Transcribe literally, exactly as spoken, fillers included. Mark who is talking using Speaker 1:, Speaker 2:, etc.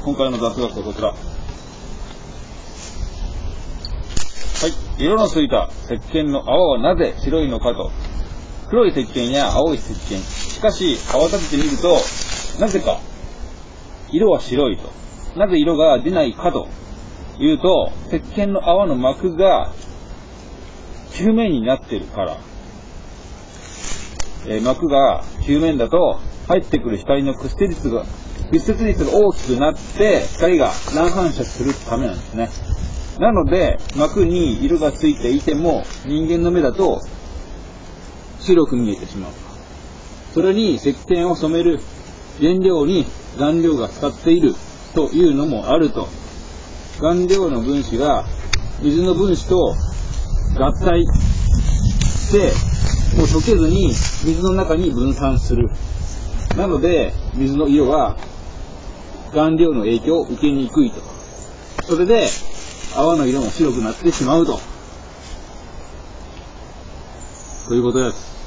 Speaker 1: 今回の雑学はこちら。はい。色のついた石鹸の泡はなぜ白いのかと。黒い石鹸や青い石鹸。しかし、泡立ててみると、なぜか、色は白いと。なぜ色が出ないかというと、石鹸の泡の膜が球面になっているから。えー、膜が球面だと、入ってくる光の屈折率が、屈折率が大きくなって、光が乱反射するためなんですね。なので、膜に色がついていても、人間の目だと、白く見えてしまう。それに石鹸を染める原料に顔料が使っているというのもあると。顔料の分子が水の分子と合体して、もう溶けずに水の中に分散する。なので、水の色は顔料の影響を受けにくいと。それで、泡の色も白くなってしまうと。ということです。